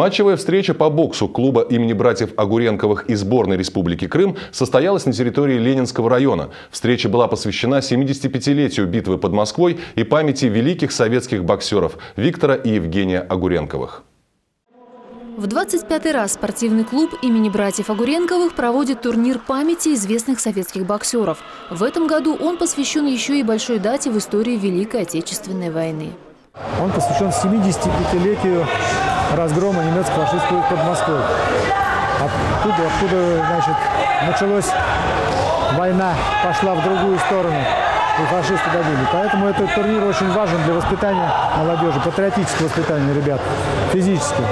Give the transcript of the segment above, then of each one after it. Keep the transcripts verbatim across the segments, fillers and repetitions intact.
Матчевая встреча по боксу клуба имени братьев Огуренковых и сборной Республики Крым состоялась на территории Ленинского района. Встреча была посвящена семидесятипятилетию битвы под Москвой и памяти великих советских боксеров Виктора и Евгения Огуренковых. В двадцать пятый раз спортивный клуб имени братьев Огуренковых проводит турнир памяти известных советских боксеров. В этом году он посвящен еще и большой дате в истории Великой Отечественной войны. Он посвящен семидесятипятилетию разгрома немецко-фашистского под Москвой. Оттуда, откуда, значит, началась война, пошла в другую сторону, и фашисты добили. Поэтому этот турнир очень важен для воспитания молодежи, патриотического воспитания ребят, физического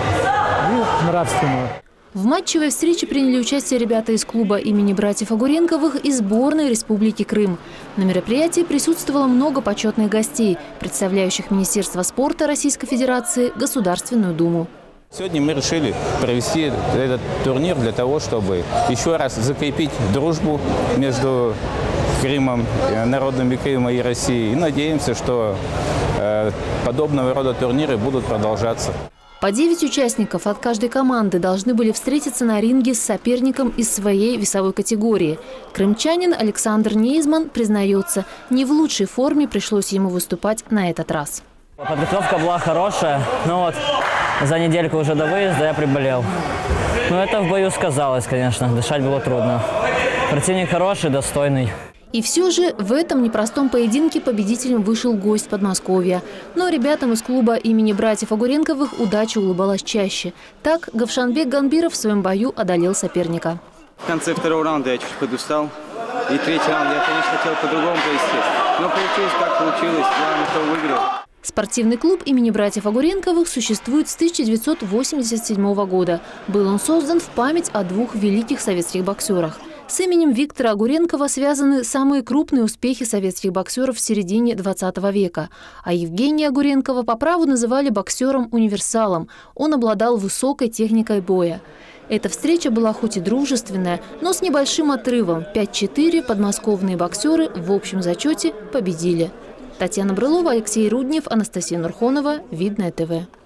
и нравственного. В матчевой встрече приняли участие ребята из клуба имени братьев Огуренковых и сборной Республики Крым. На мероприятии присутствовало много почетных гостей, представляющих Министерство спорта Российской Федерации, Государственную Думу. Сегодня мы решили провести этот турнир для того, чтобы еще раз закрепить дружбу между Крымом, народами Крыма и Россией. И надеемся, что э, подобного рода турниры будут продолжаться. По девять участников от каждой команды должны были встретиться на ринге с соперником из своей весовой категории. Крымчанин Александр Нейзман признается, не в лучшей форме пришлось ему выступать на этот раз. Подготовка была хорошая, но вот за недельку уже до выезда я приболел. Но это в бою сказалось, конечно, дышать было трудно. Противник хороший, достойный. И все же в этом непростом поединке победителем вышел гость Подмосковья. Но ребятам из клуба имени братьев Огуренковых удача улыбалась чаще. Так Гавшанбек Ганбиров в своем бою одолел соперника. В конце второго раунда я чуть подустал. И третий раунд я, конечно, хотел по-другому провести. Но получилось как получилось, я кто выиграл. Спортивный клуб имени братьев Огуренковых существует с тысяча девятьсот восемьдесят седьмого года. Был он создан в память о двух великих советских боксерах. С именем Виктора Огуренкова связаны самые крупные успехи советских боксеров в середине двадцатого века. А Евгения Огуренкова по праву называли боксером-универсалом. Он обладал высокой техникой боя. Эта встреча была хоть и дружественная, но с небольшим отрывом. пять-четыре подмосковные боксеры в общем зачете победили. Татьяна Брылова, Алексей Руднев, Анастасия Нурхонова, Видное ТВ.